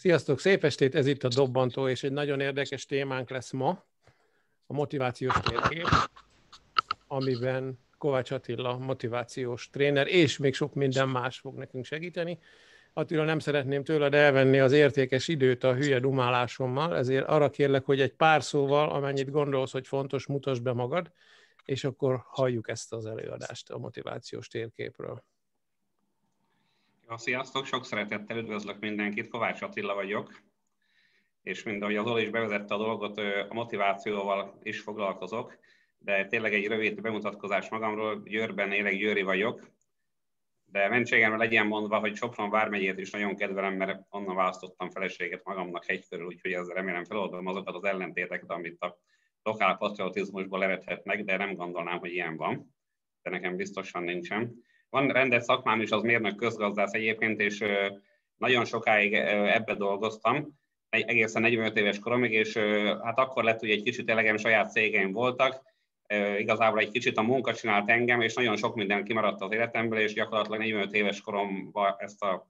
Sziasztok, szép estét, ez itt a Dobbantó, és egy nagyon érdekes témánk lesz ma, a motivációs térkép, amiben Kovács Attila motivációs tréner, és még sok minden más fog nekünk segíteni. Attila, nem szeretném tőled elvenni az értékes időt a hülye dumálásommal, ezért arra kérlek, hogy egy pár szóval, amennyit gondolsz, hogy fontos, mutasd be magad, és akkor halljuk ezt az előadást a motivációs térképről. Sziasztok, sok szeretettel üdvözlök mindenkit, Kovács Attila vagyok, és mind ahogy az Zoli is bevezette a dolgot, a motivációval is foglalkozok, de tényleg egy rövid bemutatkozás magamról, Győrben élek, győri vagyok, de mentségemre legyen mondva, hogy Sopron vármegyét is nagyon kedvelem, mert onnan választottam feleséget magamnak hegy körül, úgyhogy ezzel remélem feloldom azokat az ellentéteket, amit a lokál patriotizmusból levethetnek, de nem gondolnám, hogy ilyen van, de nekem biztosan nincsen. Van rendes szakmám is, az mérnök közgazdász egyébként, és nagyon sokáig ebbe dolgoztam, egészen 45 éves koromig, és hát akkor lett, hogy egy kicsit elegem, saját cégeim voltak, igazából egy kicsit a munka csinált engem, és nagyon sok minden kimaradt az életemből, és gyakorlatilag 45 éves koromban ezt a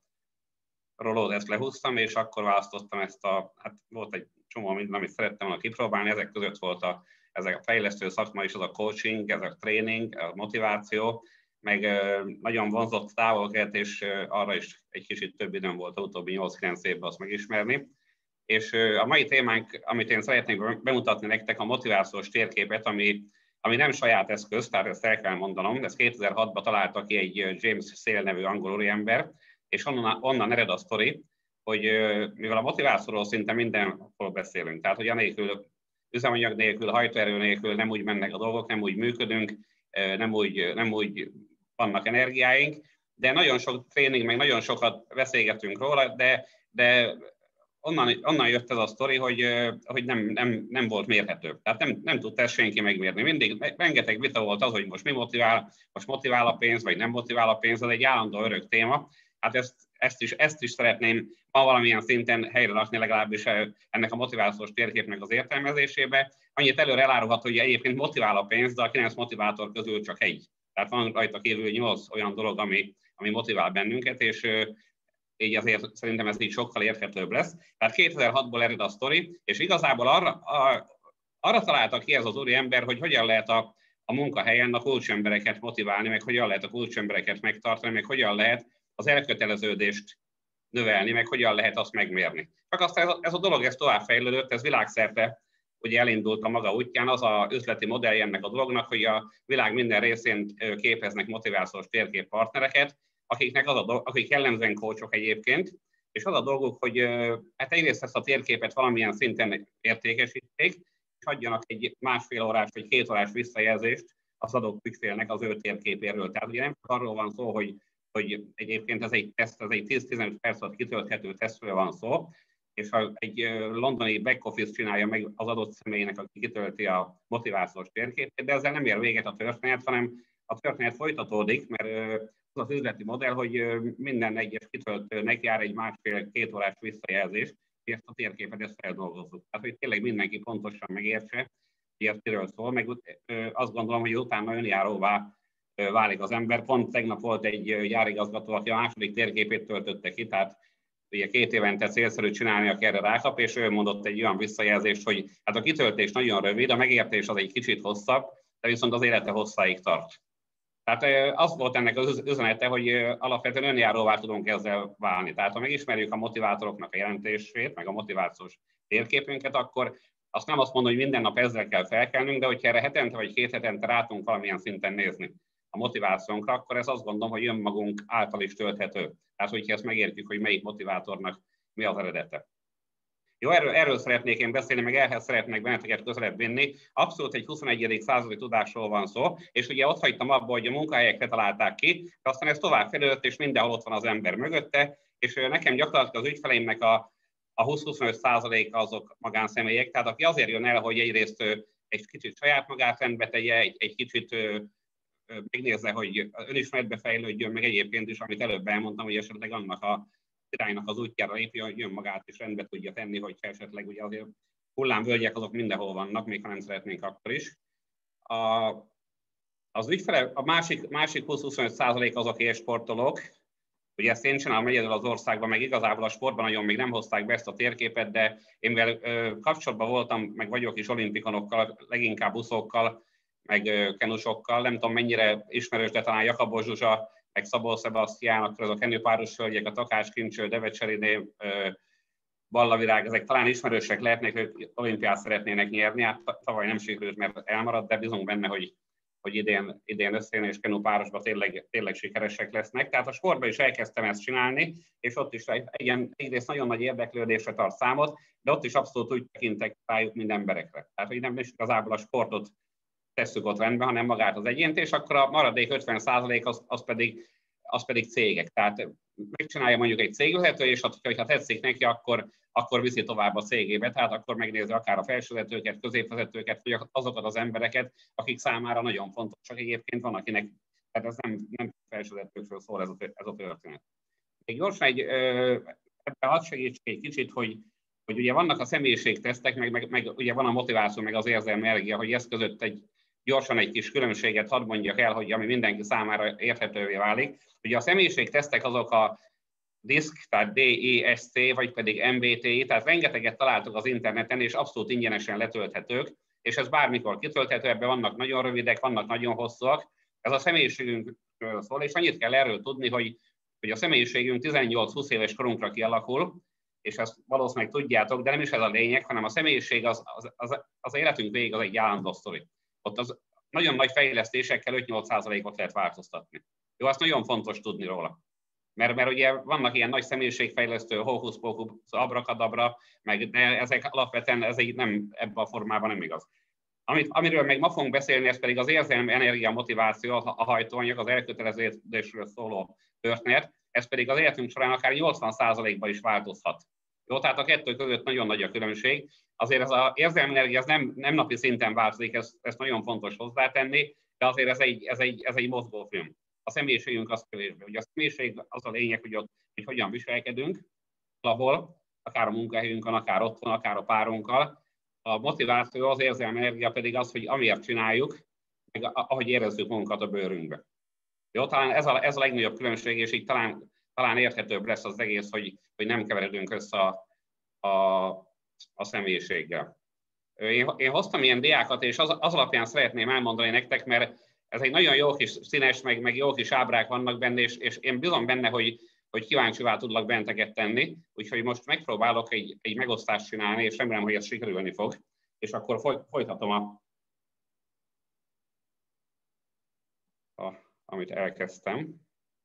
rolót ezt lehúztam, és akkor választottam hát volt egy csomó minden, amit szerettem volna kipróbálni, ezek között volt ezek a fejlesztő szakma is, az a coaching, ez a tréning, a motiváció, meg nagyon vonzott távolkelet, és arra is egy kicsit több időm volt az utóbbi 8-9 évben azt megismerni. És a mai témánk, amit én szeretnék bemutatni nektek, a motivációs térképet, ami nem saját eszköz, tehát ezt el kell mondanom, ezt 2006-ban találta ki egy James Sale nevű angol úriember, és onnan ered a sztori, hogy mivel a motivációról szinte mindenhol beszélünk, tehát hogy anélkül, üzemanyag nélkül, hajtóerő nélkül nem úgy mennek a dolgok, nem úgy működünk, nem úgy vannak energiáink, de nagyon sok tréning, meg nagyon sokat beszélgetünk róla, de onnan jött ez a sztori, hogy nem volt mérhető. Tehát nem tudta ezt senki megmérni. Mindig rengeteg vita volt az, hogy most most motivál a pénz, vagy nem motivál a pénz, ez egy állandó örök téma. Hát ezt is szeretném ma valamilyen szinten helyre rakni, legalábbis ennek a motivációs térképnek az értelmezésébe. Annyit előre elárulhat, hogy egyébként motivál a pénz, de a 9 motivátor közül csak egy. Tehát van rajta kívül 8 olyan dolog, ami motivál bennünket, és így azért szerintem ez így sokkal érthetőbb lesz. Tehát 2006-ból ered a sztori, és igazából arra találta ki ez az úriember, hogy hogyan lehet a munkahelyen a kulcsembereket motiválni, meg hogyan lehet a kulcsembereket megtartani, meg hogyan lehet az elköteleződést növelni, meg hogyan lehet azt megmérni. Csak aztán ez a dolog továbbfejlődött, ez világszerte ugye elindult a maga útján, az a üzleti modellje ennek a dolognak, hogy a világ minden részén képeznek motivációs térkép partnereket, akik jellemzően coachok egyébként, és az a dolguk, hogy hát egyrészt ezt a térképet valamilyen szinten értékesíték, és adjanak egy másfél órás vagy 2 órás visszajelzést az adott ügyfélnek az ő térképéről. Tehát ugye nem csak arról van szó, hogy egyébként ez egy teszt, ez egy 10-15 perc alatt kitölthető tesztről van szó, és ha egy londoni back office csinálja meg az adott személynek, aki kitölti a motivációs térképét, de ezzel nem ér véget a történet, hanem a történet folytatódik, mert az üzleti modell, hogy minden egyes kitöltőnek jár egy másfél-két órás visszajelzés, és ezt a térképet ezt feldolgozzuk. Tehát, hogy tényleg mindenki pontosan megértse, hogy ez miről szól, meg azt gondolom, hogy utána önjáróvá válik az ember. Pont tegnap volt egy gyárigazgató, aki a második térképét töltötte ki, tehát ugye 2 évente célszerű csinálni, aki erre rákap, és ő mondott egy olyan visszajelzést, hogy hát a kitöltés nagyon rövid, a megértés az egy kicsit hosszabb, de viszont az élete hosszáig tart. Tehát az volt ennek az üzenete, hogy alapvetően önjáróvá tudunk ezzel válni. Tehát ha megismerjük a motivátoroknak a jelentését, meg a motivációs térképünket, akkor azt nem azt mondom, hogy minden nap ezzel kell felkelnünk, de hogyha erre hetente vagy 2 hetente rá tudunk valamilyen szinten nézni a motivációnkra, akkor ez azt gondolom, hogy önmagunk által is tölthető. Tehát, hogyha ezt megértjük, hogy melyik motivátornak mi az eredete. Jó, erről szeretnék én beszélni, meg ehhez szeretnék benneteket közelebb vinni. Abszolút egy 21. századi tudásról van szó, és ugye ott hagytam abba, hogy a munkahelyekre találták ki, de aztán ez tovább fejlődött, és mindenhol ott van az ember mögötte, és nekem gyakorlatilag az ügyfeleimnek a 20-25% azok magánszemélyek, tehát aki azért jön el, hogy egyrészt egy kicsit saját magát rendbe tegye, egy kicsit megnézze, hogy önismeretbe fejlődjön, meg egyébként is, amit előbb elmondtam, hogy esetleg annak a iránynak az útjára lépjön, hogy önmagát is rendbe tudja tenni, hogyha esetleg ugye azért hullámvölgyek azok mindenhol vannak, még ha nem szeretnénk akkor is. Az ügyfele, a másik 20-25% azok élsportolók, hogy ezt én csinálom egyedül az országban, meg igazából a sportban nagyon még nem hozták be ezt a térképet, de én mivel kapcsolatban voltam, meg vagyok is olimpikonokkal, leginkább buszókkal, meg kenusokkal, nem tudom mennyire ismerős, de talán Jakabos Zsuzsa, meg Szabó Sebastián, akkor azok kenőpáros hölgyek, a Takács Kincső, Devecseriné, Ballavirág, ezek talán ismerősek lehetnek, ők olimpiát szeretnének nyerni, hát tavaly nem sikerült, mert elmaradt, de bízunk benne, hogy idén összejön és kenupárosban tényleg sikeresek lesznek. Tehát a sportban is elkezdtem ezt csinálni, és ott is egyrészt nagyon nagy érdeklődésre tart számot, de ott is abszolút úgy tekintek rájuk, mint emberekre. Tehát, hogy nem is igazából a sportot tesszük ott rendben, hanem magát az egyént, és akkor a maradék 50% az pedig cégek. Tehát megcsinálja mondjuk egy cégvezető, és ha tetszik neki, akkor viszi tovább a cégébe, tehát akkor megnézi akár a felsővezetőket, középvezetőket, vagy azokat az embereket, akik számára nagyon fontosak. Egyébként van, akinek, tehát ez nem felsővezetőkről szól ez a történet. Még gyorsan ebben hadd segítsek egy kicsit, hogy ugye vannak a személyiségtesztek, meg ugye van a motiváció, meg az érzelmi energia, hogy ez között gyorsan egy kis különbséget hadd mondjak el, hogy ami mindenki számára érthetővé válik. Ugye a személyiségtesztek azok a DISC, tehát DISC, vagy pedig MBTI, tehát rengeteget találtuk az interneten, és abszolút ingyenesen letölthetők, és ez bármikor kitölthető, ebben vannak nagyon rövidek, vannak nagyon hosszúak. Ez a személyiségünkről szól, és annyit kell erről tudni, hogy a személyiségünk 18-20 éves korunkra kialakul, és ezt valószínűleg tudjátok, de nem is ez a lényeg, hanem a személyiség az életünk végig az egy állandó sztori. Ott az nagyon nagy fejlesztésekkel 5-8%-ot lehet változtatni. Jó, azt nagyon fontos tudni róla. Mert ugye vannak ilyen nagy személyiségfejlesztő, hókusz-pókusz, abrakadabra, de ezek alapvetően nem ebben a formában nem igaz. Amiről még ma fogunk beszélni, ez pedig az érzelmi energia, motiváció, a hajtóanyag, az elköteleződésről szóló történet, ez pedig az életünk során akár 80%-ban is változhat. Jó, tehát a kettő között nagyon nagy a különbség. Azért ez az érzelmi energia ez nem napi szinten változik, ezt nagyon fontos hozzátenni, de azért ez egy mozgófilm. A személyiségünk az kevésbé. Ugye a személyiség az a lényeg, hogy hogyan viselkedünk, ahol, akár a munkahelyünkön, akár otthon, akár a párunkkal. A motiváció, az érzelmi energia pedig az, hogy amiért csináljuk, meg ahogy érezzük magunkat a bőrünkbe. Jó, talán ez a legnagyobb különbség, és így talán érthetőbb lesz az egész, hogy nem keveredünk össze a személyiséggel. Én hoztam ilyen diákat, és az alapján szeretném elmondani nektek, mert ez egy nagyon jó kis színes, meg jó kis ábrák vannak benne, és én bízom benne, hogy kíváncsivá tudlak benneteket tenni, úgyhogy most megpróbálok egy megosztást csinálni, és remélem, hogy ez sikerülni fog, és akkor folytatom amit elkezdtem.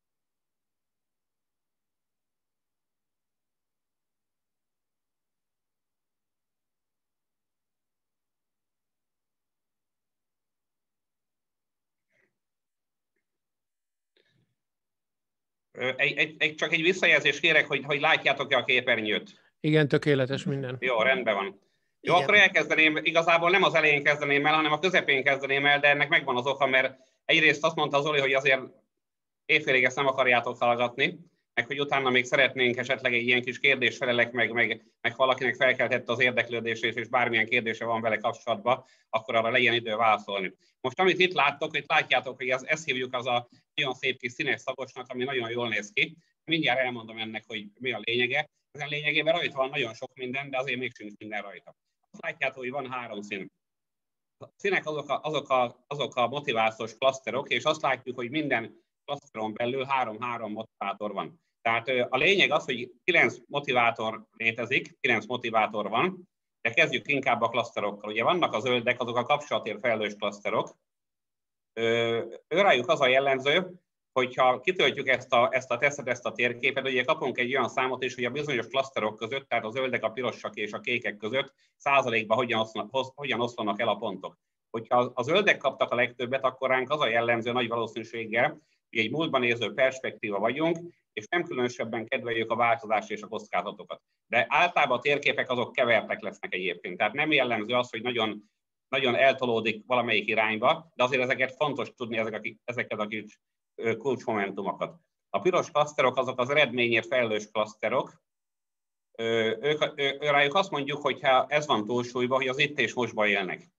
Csak egy visszajelzést kérek, hogy látjátok-e a képernyőt? Igen, tökéletes minden. Jó, rendben van. Jó, Igen. akkor elkezdeném, igazából nem az elején kezdeném el, hanem a közepén kezdeném el, de ennek megvan az oka, mert egyrészt azt mondta Zoli, hogy azért évfélig ezt nem akarjátok hallgatni, meg hogy utána még szeretnénk esetleg egy ilyen kis kérdésfelelek, meg valakinek felkeltette az érdeklődését, és bármilyen kérdése van vele kapcsolatban, akkor arra legyen idő válaszolni. Most amit itt látjátok, hogy ezt hívjuk az a nagyon szép kis színes szagosnak, ami nagyon jól néz ki. Mindjárt elmondom ennek, hogy mi a lényege. Ezen lényegében rajta van nagyon sok minden, de azért még sincs minden rajta. Azt látjátok, hogy van 3 szín. A színek azok a motivációs klaszterok, és azt látjuk, hogy minden klaszteron belül 3 motivátor van. Tehát a lényeg az, hogy 9 motivátor létezik, 9 motivátor van, de kezdjük inkább a klaszterokkal. Ugye vannak a zöldek, azok a kapcsolatért felelős klaszterok. Őrájuk az a jellemző, hogyha kitöltjük ezt a tesztet, ezt a térképet, ugye kapunk egy olyan számot is, hogy a bizonyos klaszterok között, tehát a zöldek, a pirosak és a kékek között százalékban hogyan oszlanak el a pontok. Hogyha a zöldek kaptak a legtöbbet, akkor ránk az a jellemző nagy valószínűséggel, hogy egy múltban néző perspektíva vagyunk, és nem különösebben kedveljük a változást és a kockázatokat. De általában a térképek azok kevertek lesznek egyébként. Tehát nem jellemző az, hogy nagyon eltolódik valamelyik irányba, de azért ezeket fontos tudni, ezeket a kis kulcsmomentumokat. A piros klaszterok azok az eredményért felelős klaszterok. Rájuk azt mondjuk, hogy ha ez van túlsúlyban, hogy az itt és mostban élnek.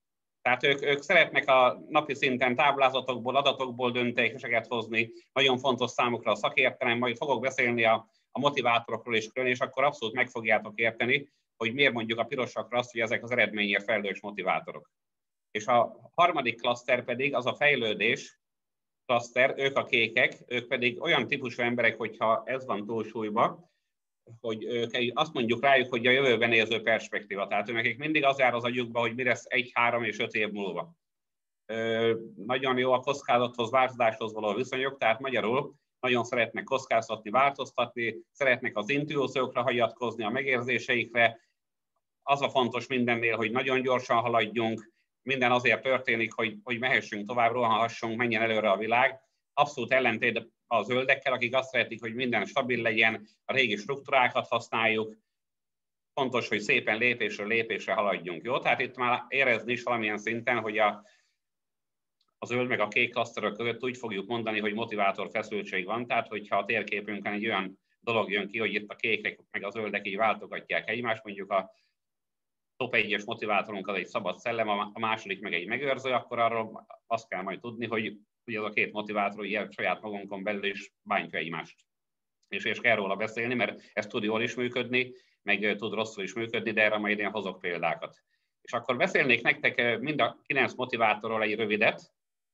Tehát ők szeretnek a napi szinten táblázatokból, adatokból döntéseket hozni, nagyon fontos számukra a szakértelem, majd fogok beszélni a motivátorokról is külön, és akkor abszolút meg fogjátok érteni, hogy miért mondjuk a pirosakra azt, hogy ezek az eredményért felelős motivátorok. És a harmadik klaszter pedig az a fejlődés klaszter, ők a kékek, ők pedig olyan típusú emberek, hogyha ez van túlsúlyba, hogy azt mondjuk rájuk, hogy a jövőben néző perspektíva. Tehát nekik mindig az jár az agyukba, hogy mi lesz 1, 3 és 5 év múlva. Nagyon jó a kockázathoz, változáshoz való viszonyok, tehát magyarul nagyon szeretnek kockáztatni, változtatni, szeretnek az intuíciókra hagyatkozni, a megérzéseikre. Az a fontos mindennél, hogy nagyon gyorsan haladjunk, minden azért történik, hogy mehessünk tovább, rohanhassunk, menjen előre a világ. Abszolút ellentét a zöldekkel, akik azt szeretik, hogy minden stabil legyen, a régi struktúrákat használjuk. Fontos, hogy szépen lépésről lépésre haladjunk. Jó? Tehát itt már érezni is valamilyen szinten, hogy a zöld meg a kék klaszterök között úgy fogjuk mondani, hogy motivátor feszültség van. Tehát, hogyha a térképünkön egy olyan dolog jön ki, hogy itt a kékek meg a zöldek így váltogatják egymást, mondjuk a top 1-es motivátorunk az egy szabad szellem, a második meg egy megőrző, akkor arról azt kell majd tudni, hogy az a két motivátor ilyen saját magunkon belül is bántja egymást. És kell róla beszélni, mert ez tud jól is működni, meg tud rosszul is működni, de erre majd én hozok példákat. És akkor beszélnék nektek mind a 9 motivátorról egy rövidet,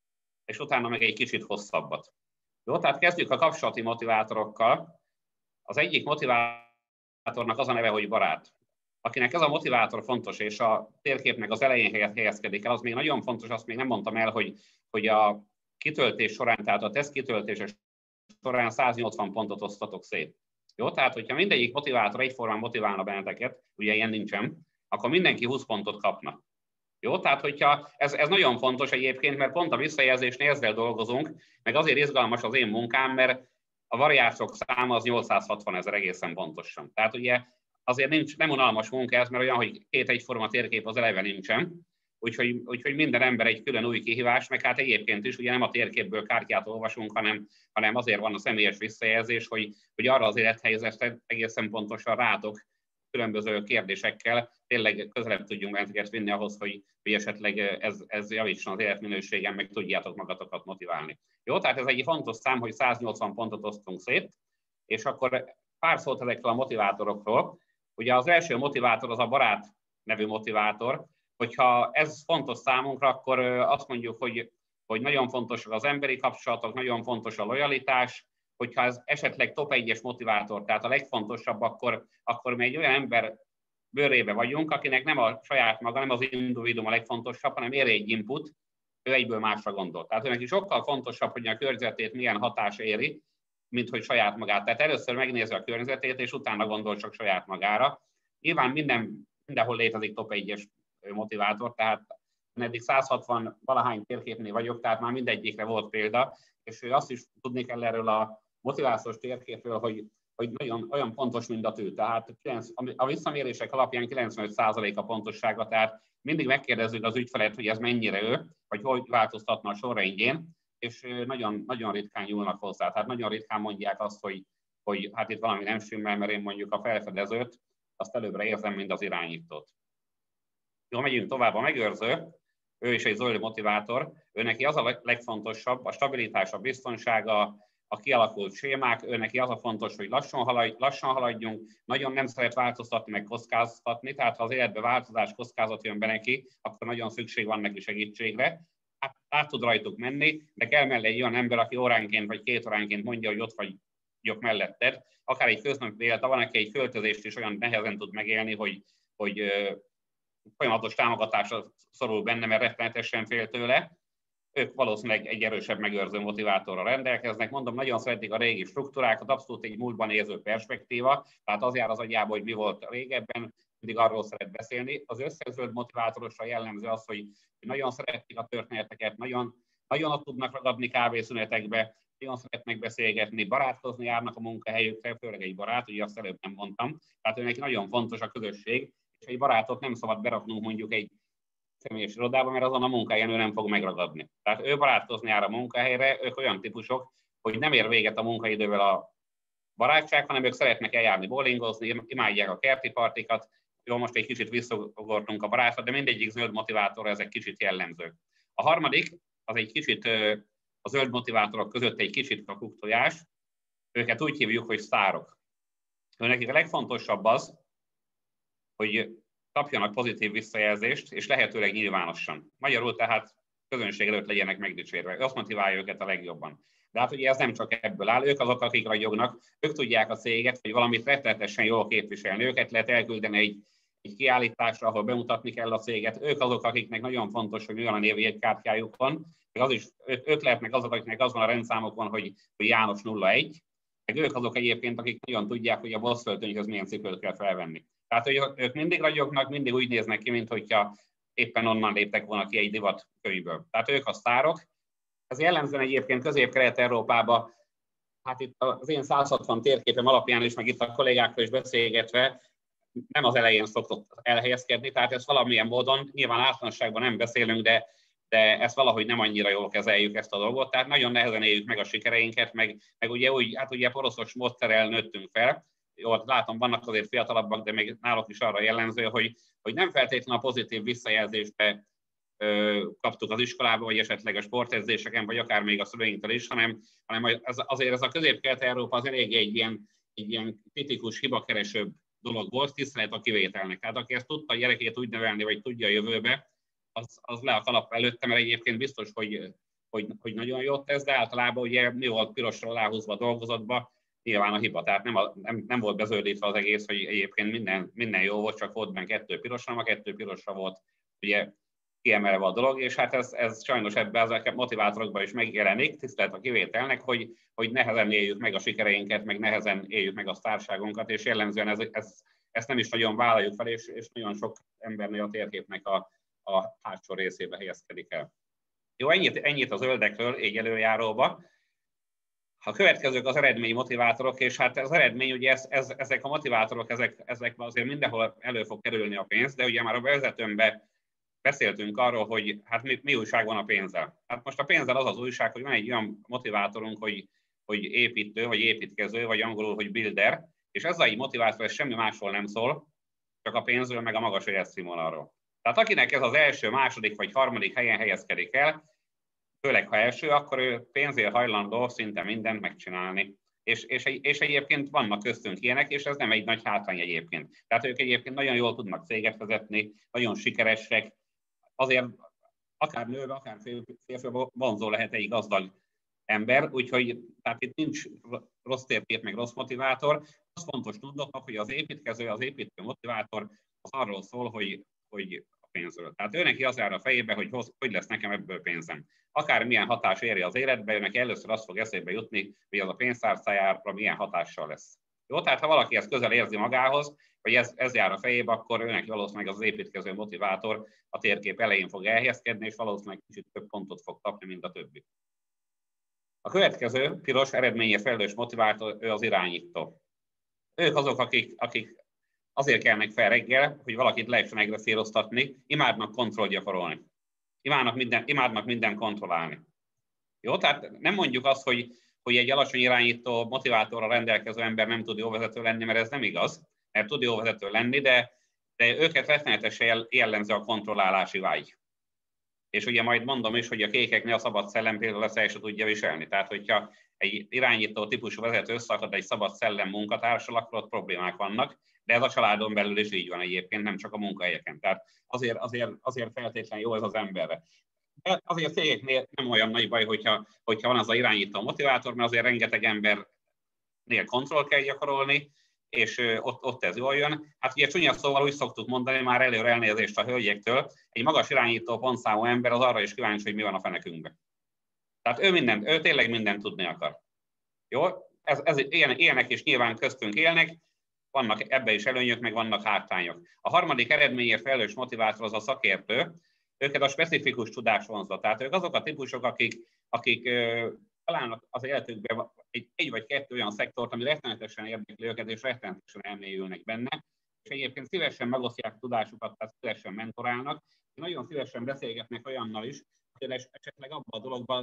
és utána meg egy kicsit hosszabbat. Jó, tehát kezdjük a kapcsolati motivátorokkal. Az egyik motivátornak az a neve, hogy barát. Akinek ez a motivátor fontos, és a térképnek az elején helyezkedik el, az még nagyon fontos, azt még nem mondtam el, hogy a kitöltés során, tehát a teszt kitöltése során 180 pontot osztatok szét. Jó, tehát hogyha mindegyik motivátor egyformán motiválna benneteket, ugye ilyen nincsen, akkor mindenki 20 pontot kapna. Jó, tehát hogyha ez nagyon fontos egyébként, mert pont a visszajelzésnél ezzel dolgozunk, meg azért izgalmas az én munkám, mert a variációk száma az 860 000 egészen pontosan. Tehát ugye azért nem unalmas munka ez, mert olyan, hogy két egyforma térkép az eleve nincsen, úgyhogy minden ember egy külön új kihívás, meg hát egyébként is ugye nem a térképből kártyát olvasunk, hanem azért van a személyes visszajelzés, hogy arra az élethelyzetre egészen pontosan rátok különböző kérdésekkel tényleg közelebb tudjunk benneteket vinni ahhoz, hogy esetleg ez javítson az életminőségen, meg tudjátok magatokat motiválni. Jó, tehát ez egy fontos szám, hogy 180 pontot osztunk szét, és akkor pár szót ezekről a motivátorokról. Ugye az első motivátor az a barát nevű motivátor. Hogyha ez fontos számunkra, akkor azt mondjuk, hogy nagyon fontosak az emberi kapcsolatok, nagyon fontos a lojalitás. Hogyha ez esetleg top 1-es motivátor, tehát a legfontosabb, akkor mi egy olyan ember bőrébe vagyunk, akinek nem a saját maga, nem az individuum a legfontosabb, hanem ér egy input, ő egyből másra gondol. Tehát neki sokkal fontosabb, hogy a környezetét milyen hatás éri, mint hogy saját magát. Tehát először megnézi a környezetét, és utána gondol csak saját magára. Nyilván mindenhol létezik top 1-es motivátor, tehát eddig 160 valahány térképnél vagyok, tehát már mindegyikre volt példa, és azt is tudni kell erről a motivációs térképről, hogy nagyon olyan pontos, mint a tű. Tehát a visszamérések alapján 95% a pontossága, tehát mindig megkérdezzük az ügyfelet, hogy ez mennyire ő, vagy hogy változtatna a sorrendjén, és nagyon, nagyon ritkán nyúlnak hozzá. Tehát nagyon ritkán mondják azt, hogy hát itt valami nem stimmel, mert én mondjuk a felfedezőt, azt előbbre érzem, mint az irányítót. Jó, megyünk tovább. A megőrző, ő is egy zöld motivátor, ő neki az a legfontosabb, a stabilitás, a biztonsága, a kialakult sémák, ő neki az a fontos, hogy lassan haladjunk, nagyon nem szeret változtatni, meg kockáztatni, tehát ha az életbe változás, kockázat jön be neki, akkor nagyon szükség van neki segítségre. Hát át tud rajtuk menni, de kell mellé egy olyan ember, aki óránként vagy 2 óránként mondja, hogy ott vagyok melletted. Akár egy köznapi élete van, aki egy költözést is olyan nehezen tud megélni, hogy folyamatos támogatásra szorul benne, mert rettenetesen fél tőle. Ők valószínűleg egy erősebb megőrző motivátorral rendelkeznek. Mondom, nagyon szeretik a régi struktúrákat, abszolút egy múltban néző perspektíva, tehát az jár az agyába, hogy mi volt régebben, mindig arról szeret beszélni. Az összes zöld motivátorosra jellemző az, hogy nagyon szeretik a történeteket, nagyon ott tudnak ragadni kávészünetekbe, nagyon szeretnek beszélgetni, barátkozni járnak a munkahelyükre, főleg egy barát, ugye azt előbb nem mondtam. Tehát neki nagyon fontos a közösség, és egy barátot nem szabad beraknunk mondjuk egy személyes irodába, mert azon a munkahelyen ő nem fog megragadni. Tehát ő barátkozni jár a munkahelyre, ők olyan típusok, hogy nem ér véget a munkaidővel a barátság, hanem ők szeretnek eljárni bowlingozni, imádják a kerti partikat, jó, most egy kicsit visszagortunk a barátra, de mindegyik zöld motivátorra ezek kicsit jellemzők. A harmadik, az egy kicsit a zöld motivátorok között egy kicsit a kuktojás, őket úgy hívjuk, hogy sztárok. Nekik a legfontosabb az, hogy kapjanak pozitív visszajelzést, és lehetőleg nyilvánosan. Magyarul tehát közönség előtt legyenek megdicsérve. Azt motiválja őket a legjobban. De hát ugye ez nem csak ebből áll, ők azok, akik ragyognak, ők tudják a céget, hogy valamit rettenetesen jól képviselni. Őket lehet elküldeni egy kiállításra, ahol bemutatni kell a céget. Ők azok, akiknek nagyon fontos, hogy mi van a névjegykártyájuk van. Ők lehetnek azok, akiknek az van a rendszámokon, hogy János 01. Meg ők azok egyébként, akik nagyon tudják, hogy a bosszöltönyhöz milyen cipőt kell felvenni. Tehát hogy ők mindig ragyognak, mindig úgy néznek ki, mintha éppen onnan léptek volna ki egy divat könyvből. Tehát ők a sztárok. Ez jellemzően egyébként Közép-Kelet-Európában, hát itt az én 160 térképem alapján is, meg itt a kollégákkal is beszélgetve, nem az elején szokott elhelyezkedni, tehát ezt valamilyen módon, nyilván általánosságban nem beszélünk, de ezt valahogy nem annyira jól kezeljük ezt a dolgot, tehát nagyon nehezen éljük meg a sikereinket, meg ugye úgy, hát ugye poroszos módszerrel nőttünk fel. Jó, látom, vannak azért fiatalabbak, de még náluk is arra jellemző, hogy nem feltétlenül a pozitív visszajelzésbe kaptuk az iskolába, vagy esetleg a sportedzéseken, vagy akár még a szüleinktől is, hanem azért ez a Közép-Kelet-Európa az elég egy ilyen kritikus, hibakeresőbb dolog volt, tisztelet a kivételnek. Tehát aki ezt tudta a gyerekét úgy nevelni, vagy tudja a jövőbe, az le a kalap előtte, mert egyébként biztos, hogy nagyon jót tesz, de általában ugye mi volt pirosra aláhúzva a dolgozatba, nyilván a hiba. Tehát nem volt bezöldítve az egész, hogy egyébként minden jó volt, csak volt benne 2 piros, hanem a 2 pirosra volt ugye kiemelve a dolog, és hát ez sajnos ebben a motivátorokban is megjelenik, tisztelet a kivételnek, hogy nehezen éljük meg a sikereinket, meg nehezen éljük meg a sztárságunkat, és jellemzően ezt nem is nagyon vállaljuk fel, és nagyon sok embernél a térképnek a hátsó részébe helyezkedik el. Jó, ennyit a zöldekről egy előjáróba. A következők az eredmény motivátorok, és hát az eredmény, ugye ezek a motivátorok, ezekben azért mindenhol elő fog kerülni a pénz, de ugye már a bevezetőmben beszéltünk arról, hogy hát mi újság van a pénzzel. Hát most a pénzzel az újság, hogy van egy olyan motivátorunk, hogy építő, vagy építkező, vagy angolul, hogy builder, és ez a motivátor, ez semmi másról nem szól, csak a pénzről, meg a magas életszínvonalról. Tehát akinek ez az első, második vagy harmadik helyen helyezkedik el, főleg ha első, akkor ő pénzért hajlandó szinte mindent megcsinálni. És egyébként vannak köztünk ilyenek, és ez nem egy nagy hátrány egyébként. Tehát ők egyébként nagyon jól tudnak céget vezetni, nagyon sikeresek, azért akár nőve, akár férfi vonzó lehet egy gazdag ember, úgyhogy tehát itt nincs rossz térkép, meg rossz motivátor. Az fontos tudnod, hogy az építkező, az építő motivátor az arról szól, hogy a pénzről. Tehát ő neki az jár a fejébe, hogy lesz nekem ebből pénzem. Akármilyen hatás éri az életbe, ő neki először azt fog eszébe jutni, hogy az a pénztárcájára milyen hatással lesz. Jó, tehát ha valaki ezt közel érzi magához, hogy ez jár a fejébe, akkor őnek valószínűleg az építkező motivátor a térkép elején fog elhelyezkedni, és valószínűleg kicsit több pontot fog kapni, mint a többi. A következő piros eredménye felelős motivátor, ő az irányító. Ők azok, akik azért kelnek fel reggel, hogy valakit lehessen egresszíroztatni, imádnak kontrollt gyakorolni. Imádnak minden kontrollálni. Jó, tehát nem mondjuk azt, hogy egy alacsony irányító motivátorral rendelkező ember nem tud jó vezető lenni, mert ez nem igaz, mert tud jó vezető lenni, de őket rettenetesen jellemző a kontrollálási vágy. És ugye majd mondom is, hogy a kékeknél a szabad szellem például ezt el se tudja viselni. Tehát, hogyha egy irányító típusú vezető összeakad egy szabad szellem munkatársal, akkor ott problémák vannak, de ez a családon belül is így van egyébként, nem csak a munkahelyeken. Tehát azért feltétlenül jó ez az emberre. De azért cégeknél nem olyan nagy baj, hogyha van az a irányító motivátor, mert azért rengeteg embernél kontroll kell gyakorolni, és ott ez jól jön. Hát ugye csúnya szóval úgy szoktuk mondani, már előre elnézést a hölgyektől, egy magas irányító pontszámú ember az arra is kíváncsi, hogy mi van a fenekünkben. Tehát ő tényleg mindent tudni akar. Jó? Ilyenek is nyilván köztünk élnek, vannak ebbe is előnyök, meg vannak hátrányok. A harmadik eredményért felelős motivátor az a szakértő, őket a specifikus tudás vonzza. Tehát ők azok a típusok, akik találnak az életükben egy vagy kettő olyan szektort, ami rettenetesen érdekli őket, és rettenetesen elmélyülnek benne, és egyébként szívesen megosztják tudásukat, tehát szívesen mentorálnak, és nagyon szívesen beszélgetnek olyannal is, hogy esetleg abban a dologban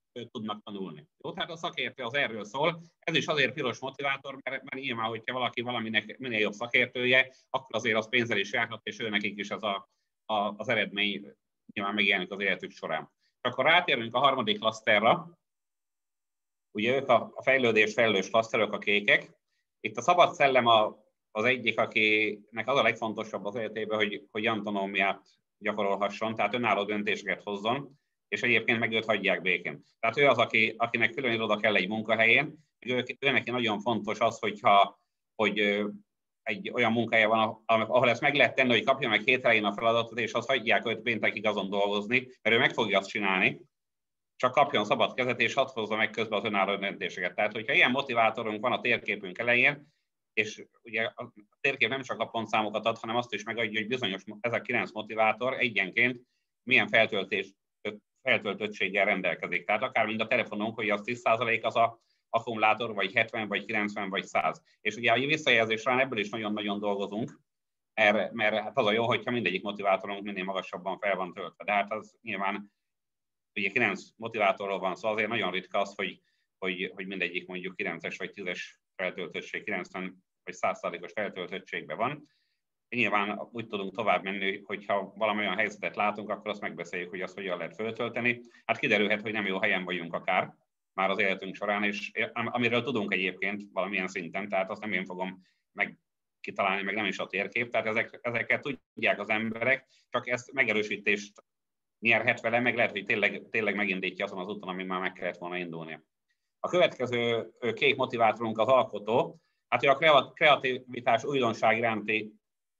tudnak tanulni. Jó, tehát a szakértő az erről szól. Ez is azért piros motivátor, mert nyilván, hogyha valaki valaminek minél jobb szakértője, akkor azért az pénzzel is járhat, és ő nekik is az eredmény nyilván megjelenik az életük során. És akkor rátérünk a harmadik klaszterra. Ugye ők a fejlődés felelős klaszterök, a kékek. Itt a szabad szellem az egyik, akinek az a legfontosabb az életében, hogy autonómiát gyakorolhasson, tehát önálló döntéseket hozzon, és egyébként meg őt hagyják békén. Tehát ő az, akinek külön iroda kell egy munkahelyén, ő neki nagyon fontos az, hogy egy olyan munkája van, ahol ezt meg lehet tenni, hogy kapja meg hét elején a feladatot, és azt hagyják őt péntekig azon dolgozni, mert ő meg fogja azt csinálni, csak kapjon szabad kezet, és hadd hozza meg közben az önálló döntéseket. Tehát, hogyha ilyen motivátorunk van a térképünk elején, és ugye a térkép nem csak a pontszámokat ad, hanem azt is megadja, hogy bizonyos, ez a 9 motivátor egyenként milyen feltöltöttséggel rendelkezik. Tehát akár mind a telefonunk, hogy az 10% az a akkumulátor, vagy 70, vagy 90, vagy 100. És ugye a visszajelzés során ebből is nagyon-nagyon dolgozunk, mert hát az a jó, hogyha mindegyik motivátorunk minél magasabban fel van töltve. De hát az nyilván ugye 9 motivátorról van szó, szóval azért nagyon ritka az, hogy mindegyik mondjuk 9-es vagy 10-es feltöltöttség, 90 vagy 100%-os feltöltöttségben van. Nyilván úgy tudunk tovább menni, hogyha valami olyan helyzetet látunk, akkor azt megbeszéljük, hogy azt hogyan lehet föltölteni. Hát kiderülhet, hogy nem jó helyen vagyunk akár már az életünk során, és amiről tudunk egyébként valamilyen szinten, tehát azt nem én fogom kitalálni, meg nem is a térkép, tehát ezeket tudják az emberek, csak ezt megerősítést nyerhet vele, meg lehet, hogy tényleg megindítja azon az úton, amin már meg kellett volna indulnia. A következő kék motivátorunk az alkotó. Hát a kreativitás, újdonság iránti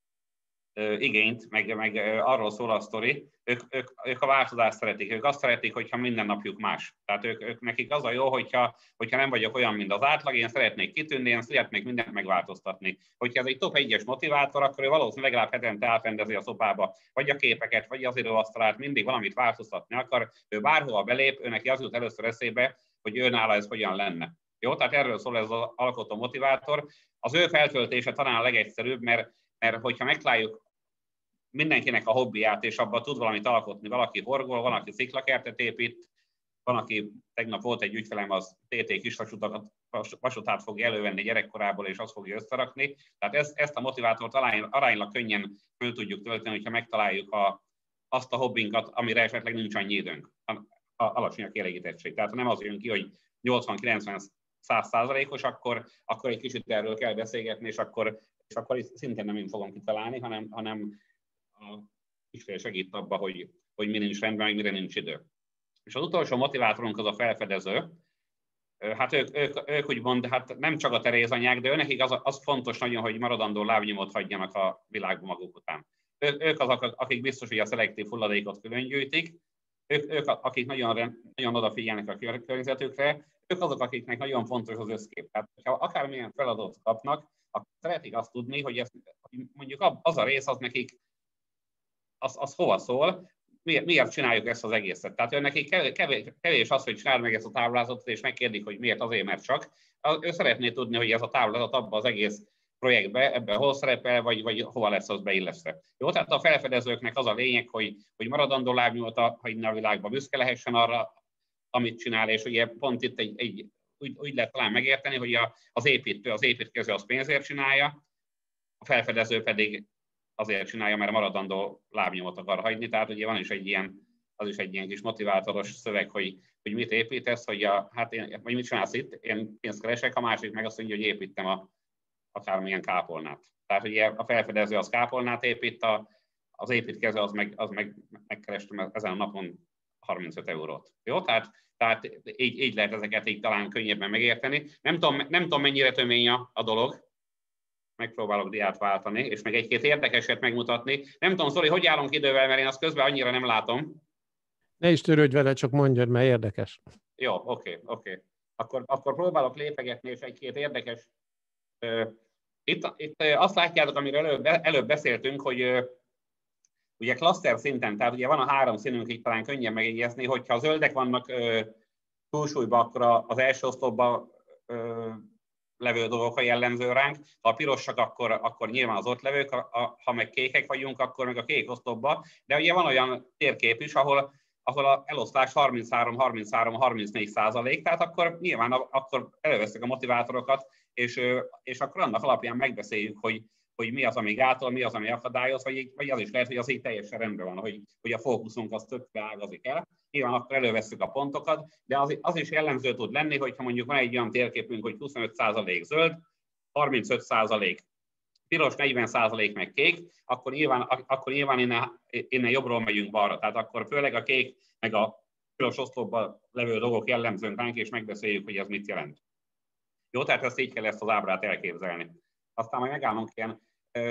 igényt, meg arról szól a sztori, ők a változást szeretik. Ők azt szeretik, hogyha minden napjuk más. Tehát ők nekik az a jó, hogyha nem vagyok olyan, mint az átlag, én szeretnék kitűnni, én szeretnék mindent megváltoztatni. Hogyha ez egy top 1-es motivátor, akkor ő valószínűleg legalább hetente átrendezi a szobába, vagy a képeket, vagy az íróasztalát, mindig valamit változtatni akar. Ő bárhova belép, ő neki az jut először eszébe, hogy ő nála ez hogyan lenne. Jó, tehát erről szól ez az alkotó motivátor. Az ő feltöltése talán a legegyszerűbb, mert hogyha megtaláljuk mindenkinek a hobbiját, és abban tud valamit alkotni, valaki horgol, van, aki sziklakertet épít, van, aki tegnap volt egy ügyfelem, az TT kisvasutát fogja elővenni gyerekkorából, és azt fogja összerakni. Tehát ezt a motivátort aránylag könnyen föl tudjuk tölteni, hogyha megtaláljuk azt a hobbinkat, amire esetleg nincs annyi időnk. Alacsony a kielégítettség. Tehát nem az jön ki, hogy 80-90-100%-os, akkor egy kicsit erről kell beszélgetni, és akkor szintén nem én fogom kitalálni, hanem a ügyfél segít abba, hogy mi nincs rendben, meg mire nincs idő. És az utolsó motivátorunk az a felfedező. Hát ők úgymond, hát nem csak a terézanyák, de nekik az fontos nagyon, hogy maradandó lábnyomot hagyjanak a világban maguk után. Ők azok, akik biztos, hogy a szelektív hulladékot különgyűjtik, ők akik nagyon odafigyelnek a környezetükre, ők azok, akiknek nagyon fontos az összkép. Tehát, ha akármilyen feladatot kapnak, akkor szeretik azt tudni, hogy mondjuk az a rész, az nekik az hova szól, miért csináljuk ezt az egészet. Tehát nekik kevés az, hogy csinál meg ezt a táblázatot, és megkérdik, hogy miért, azért, mert csak. Ő szeretné tudni, hogy ez a táblázat abban az egész projektbe, ebben hol szerepel, vagy hova lesz az beillesztve. Jó, tehát a felfedezőknek az a lényeg, hogy maradandó lábnyomot hagyni a világba, büszke lehessen arra, amit csinál, és ugye pont itt úgy lehet talán megérteni, hogy az építkező az pénzért csinálja, a felfedező pedig azért csinálja, mert maradandó lábnyomot akar hagyni, tehát ugye van is egy ilyen kis motivátoros szöveg, hogy mit építesz, hogy vagy mit csinálsz itt, én pénzt keresek, a másik meg azt mondja, hogy építem akármilyen kápolnát. Tehát ugye a felfedező az kápolnát épít, az építkező az meg megkerestem ezen a napon 35 eurót. Jó? Tehát így lehet ezeket így talán könnyebben megérteni. Nem tudom mennyire tömény a dolog, megpróbálok diát váltani, és meg egy-két érdekeset megmutatni. Nem tudom, Zoli, hogy állunk idővel, mert én azt közben annyira nem látom. Ne is törődj vele, csak mondjad, mert érdekes. Jó, oké. Akkor próbálok lépegetni, és egy-két érdekes. Itt azt látjátok, amiről előbb beszéltünk, hogy ugye klaszter szinten, tehát ugye van a 3 színünk, így talán könnyen megjegyezni, hogyha a zöldek vannak túlsúlyban, akkor az első oszlopban levő dolgok a jellemző ránk, ha a pirosak, akkor nyilván az ott levők, ha meg kékek vagyunk, akkor meg a kék oszlopban. De ugye van olyan térkép is, ahol ahol az eloszlás 33-34%, tehát akkor nyilván akkor előveszek a motivátorokat, és akkor annak alapján megbeszéljük, hogy mi az, ami gátol, mi az, ami akadályoz, vagy az is lehet, hogy az így teljesen rendben van, hogy a fókuszunk az többbe ágazik el. Nyilván akkor elővesszük a pontokat, de az is jellemző tud lenni, hogyha mondjuk van egy olyan térképünk, hogy 25% zöld, 35% piros, 40% meg kék, akkor nyilván innen jobbról megyünk balra. Tehát akkor főleg a kék meg a piros oszlopban levő dolgok jellemzőnk ránk, és megbeszéljük, hogy ez mit jelent. Jó, tehát ezt így kell ezt az ábrát elképzelni. Aztán majd megállunk ilyen.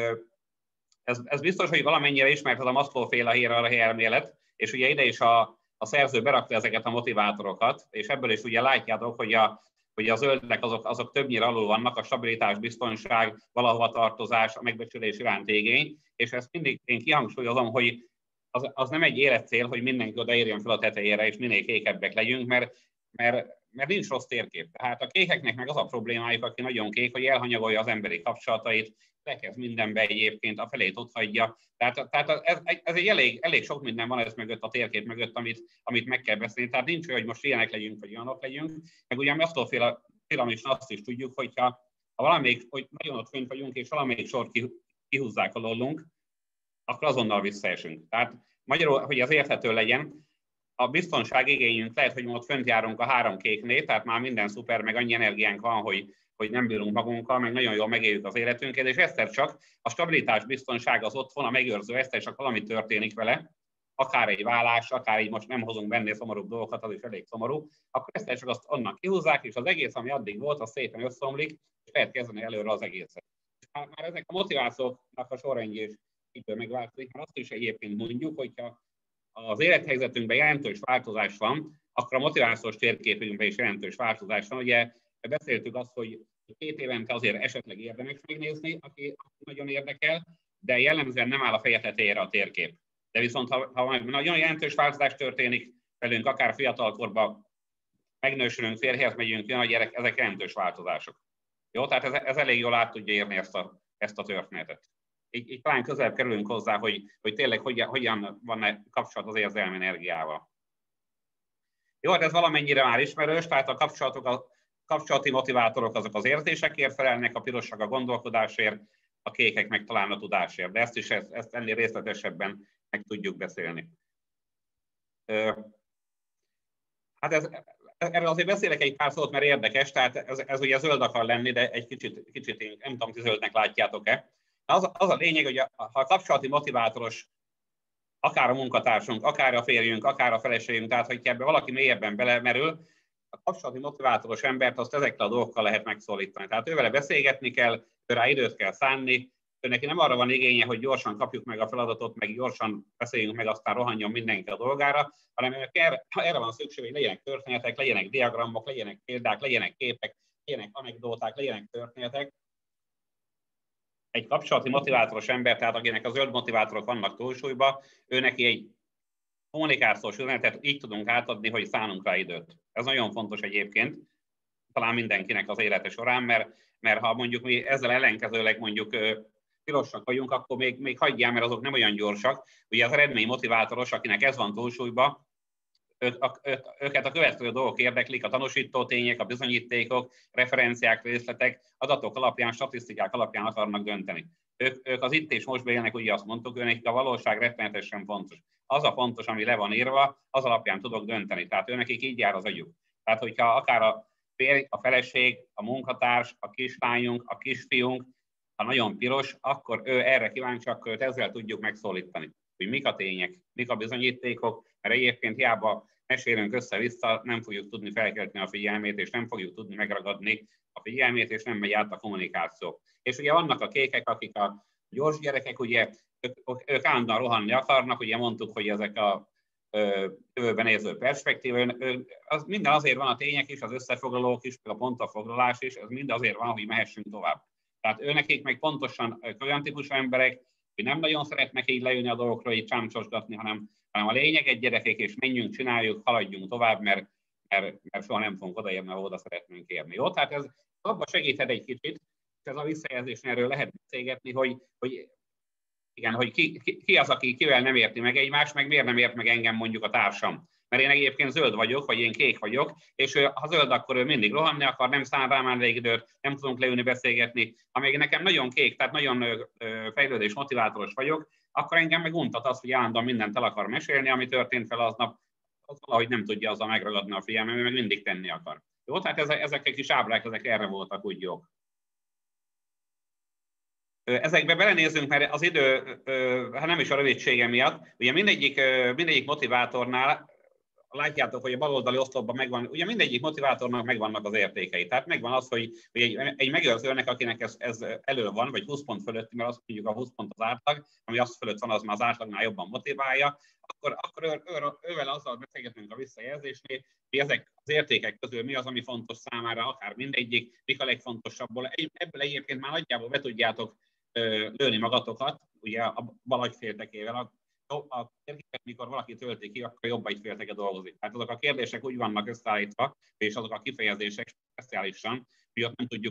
Ez biztos, hogy valamennyire ismert az a Maslow-féle hierarchia elmélet, és ugye ide is a szerző berakta ezeket a motivátorokat, és ebből is ugye látjátok, hogy a zöldek azok többnyire alul vannak, a stabilitás, biztonság, valahova tartozás, a megbecsülés iránti igény, és ezt mindig én kihangsúlyozom, hogy az nem egy életcél, hogy mindenki odaérjen fel a tetejére, és minél kékebbek legyünk, mert nincs rossz térkép. Tehát a kékeknek meg az a problémájuk, aki nagyon kék, hogy elhanyagolja az emberi kapcsolatait, lekezd mindenbe egyébként, a felét ott hagyja. Tehát ez egy elég sok minden van ez mögött, a térkép mögött, amit meg kell beszélni. Tehát nincs olyan, hogy most ilyenek legyünk, vagy olyanok legyünk. Meg ugye Maslow-féle piramison azt is tudjuk, hogy hogy nagyon ott fönt vagyunk, és valamelyik sort kihúzzák alólunk, akkor azonnal visszaesünk. Tehát magyarul, hogy ez érthető legyen, a biztonság igényünk lehet, hogy ott fönt járunk a 3 kéknél, tehát már minden szuper, meg annyi energiánk van, hogy nem bírunk magunkkal, meg nagyon jól megéljük az életünket, és egyszer csak a stabilitás, biztonság az ott van, a megőrző, egyszer csak valami történik vele, akár egy vállás, akár így most nem hozunk benne szomorúbb dolgokat, az is elég szomorú, akkor egyszer csak azt onnan kihúzzák, és az egész, ami addig volt, az szépen összeomlik, és lehet kezdeni előre az egészet. Már ezek a motivációknak a sorrendje is így megváltozik, mert azt is egyébként mondjuk, hogyha az élethelyzetünkben jelentős változás van, akkor a motivációs térképünkben is jelentős változás van. Ugye beszéltük azt, hogy 2 évente azért esetleg érdemes megnézni, aki nagyon érdekel, de jellemzően nem áll a feje tetejére a térkép. De viszont ha nagyon jelentős változás történik velünk, akár fiatalkorban megnősülünk, férjhez megyünk, jön a gyerek, ezek jelentős változások. Jó, tehát ez elég jól át tudja érni ezt a történetet. Így talán közelebb kerülünk hozzá, hogy tényleg hogyan van kapcsolat az érzelmi energiával. Jó, hát ez valamennyire már ismerős, tehát a kapcsolati motivátorok azok az érzésekért felelnek, a pirosak a gondolkodásért, a kékek meg talán a tudásért, de ezt ennél részletesebben meg tudjuk beszélni. Hát erről azért beszélek egy pár szót, mert érdekes, tehát ez ugye zöld akar lenni, de egy kicsit én nem tudom, hogy zöldnek látjátok-e. Az a lényeg, hogy ha a kapcsolati motivátoros, akár a munkatársunk, akár a férjünk, akár a feleségünk, tehát hogyha ebbe valaki mélyebben belemerül, a kapcsolati motivátoros embert azt ezekkel a dolgokkal lehet megszólítani. Tehát ővele beszélgetni kell, rá időt kell szánni, neki nem arra van igénye, hogy gyorsan kapjuk meg a feladatot, meg gyorsan beszéljünk meg, aztán rohanjon mindenki a dolgára, hanem erre van szükség, hogy legyenek történetek, legyenek diagramok, legyenek példák, legyenek képek, legyenek anekdóták, legyenek történetek. Egy kapcsolati motivátoros ember, tehát akinek a zöld motivátorok vannak túlsúlyban, ő neki egy kommunikációs üzenetet így tudunk átadni, hogy szánunk rá időt. Ez nagyon fontos egyébként, talán mindenkinek az élete során, mert ha mondjuk mi ezzel ellenkezőleg mondjuk pirosak vagyunk, akkor még hagyjál, mert azok nem olyan gyorsak. Ugye az eredmény motivátoros, akinek ez van túlsúlyban, őket a következő dolgok érdeklik, a tanúsító tények, a bizonyítékok, referenciák, részletek, adatok alapján, statisztikák alapján akarnak dönteni. Ők az itt és most élnek, ugye azt mondtuk, őnek a valóság rettenetesen fontos. Az a fontos, ami le van írva, az alapján tudok dönteni. Tehát őnekik így jár az agyuk. Tehát, hogyha akár a férj, a feleség, a munkatárs, a kislányunk, a kisfiunk, ha nagyon piros, akkor ő erre kíváncsi, akkor őt ezzel tudjuk megszólítani. Hogy mik a tények, mik a bizonyítékok, mert egyébként hiába mesélünk össze-vissza, nem fogjuk tudni felkelteni a figyelmét, és nem fogjuk tudni megragadni a figyelmét, és nem megy át a kommunikáció. És ugye vannak a kékek, akik a gyors gyerekek, ugye ők állandóan rohanni akarnak, ugye mondtuk, hogy ezek a jövőben néző perspektíva, az minden azért van, a tények is, az összefoglalók is, a pontafoglalás is, ez mind azért van, hogy mehessünk tovább. Tehát őnekik meg pontosan olyan típusú emberek, hogy nem nagyon szeretnek így leülni a dolgokról, így csámcsosgatni, hanem a lényeg egy gyerekek, és menjünk, csináljuk, haladjunk tovább, mert soha nem fogunk odaérni, ahol oda szeretnénk érni. Jó? Tehát ez abban segíthet egy kicsit, és ez a visszajelzésnél erről lehet beszélgetni, hogy Igen, hogy ki az, aki kivel nem érti meg egymást, meg miért nem ért meg engem mondjuk a társam. Mert én egyébként zöld vagyok, vagy én kék vagyok, és ha zöld, akkor ő mindig rohanni akar, nem szán rám elég időt, nem tudunk leülni beszélgetni. Ha még nekem nagyon kék, tehát nagyon fejlődés motivátoros vagyok, akkor engem meg untat az, hogy állandóan mindent el akar mesélni, ami történt fel aznap, az valahogy nem tudja azzal megragadni a figyelmet, meg mindig tenni akar. Jó, tehát ezek a kis ábrák, ezek erre voltak úgy jók. Ezekbe belenézünk, mert az idő, hát nem is a rövidsége miatt, ugye mindegyik motivátornál, látjátok, hogy a baloldali oszlopban megvan, ugye mindegyik motivátornak megvannak az értékei. Tehát megvan az, hogy egy megőrzőnek, akinek ez elő van, vagy 20 pont fölött, mert azt mondjuk a 20 pont az átlag, ami az fölött van, az már az átlagnál jobban motiválja, akkor ővel azzal beszélgetünk a visszajelzésnél, hogy ezek az értékek közül mi az, ami fontos számára, akár mindegyik, mik a legfontosabbból. Ebből egyébként már nagyjából be tudjátok lőni magatokat, ugye a bal agyféltekével. A térképet, mikor valaki tölti ki, akkor jobb agyfélteke dolgozik. Tehát azok a kérdések úgy vannak összeállítva, és azok a kifejezések speciálisan, hogy ott nem tudjuk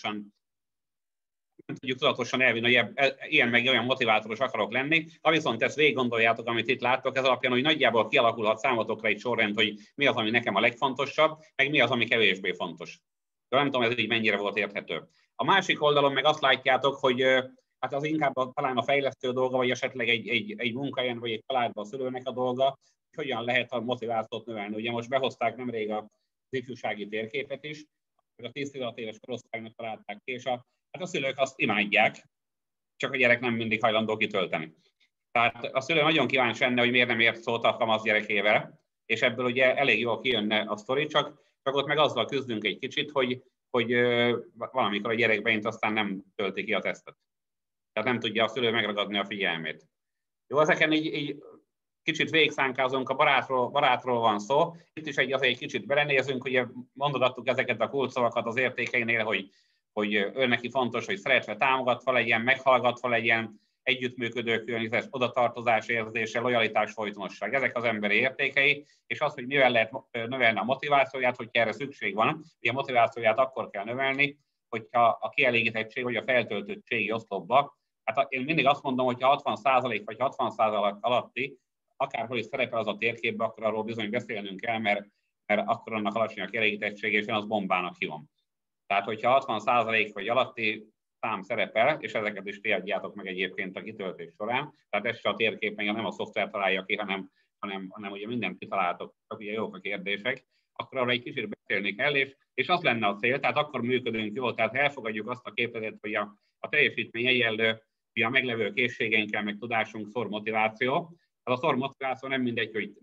tudatosan elvinni, hogy ilyen meg olyan motivátoros akarok lenni. Ha viszont ezt végig gondoljátok, amit itt láttok, ez alapján, hogy nagyjából kialakulhat számotokra egy sorrend, hogy mi az, ami nekem a legfontosabb, meg mi az, ami kevésbé fontos. De nem tudom, ez így mennyire volt érthető. A másik oldalon meg azt látjátok, hogy hát az inkább talán a fejlesztő dolga, vagy esetleg egy munkahelyen, vagy egy családban a szülőnek a dolga, hogy hogyan lehet a motivációt növelni. Ugye most behozták nemrég az ifjúsági térképet is, a 10-16 éves korosztálynak találták ki, és hát a szülők azt imádják, csak a gyerek nem mindig hajlandó kitölteni. Tehát a szülő nagyon kíváncsi lenne, hogy miért nem ért szót a kamasz gyerekével, és ebből ugye elég jól kijönne a sztori, csak ott meg azzal küzdünk egy kicsit, hogy valamikor a gyerek beint aztán nem tölti ki a tesztet. Tehát nem tudja a szülő megragadni a figyelmét. Jó, ezeken így kicsit végigszánkázunk, a barátról van szó. Itt is azért egy kicsit belenézünk, ugye mondogattuk ezeket a kulcsszavakat az értékeinél, hogy ő neki fontos, hogy szeretve támogatva legyen, meghallgatva legyen, együttműködő környezet, odatartozás érzése, lojalitás, folytonosság. Ezek az emberi értékei, és az, hogy mivel lehet növelni a motivációját, hogyha erre szükség van. Ugye a motivációját akkor kell növelni, hogyha a kielégítettség vagy a feltöltöttségi oszlopba. Hát én mindig azt mondom, hogy ha 60% vagy 60% alatti, akárhol is szerepel az a térképben, akkor arról bizony beszélnünk kell, mert akkor annak alacsony a kielégítettség, és én az bombának hívom. Tehát, hogyha 60% vagy alatti szám szerepel, és ezeket is kiadjátok meg egyébként a kitöltés során, tehát ez se a térképen nem a szoftver találja ki, hanem ugye mindent kitaláltok, csak ugye jók a kérdések, akkor arra egy kicsit beszélni kell, és az lenne a cél, tehát akkor működünk jól, tehát elfogadjuk azt a képletet, hogy a teljesítmény egyenlő, a meglevő készségeinkkel, meg tudásunk szor motiváció. Az a szor motiváció nem mindegy, hogy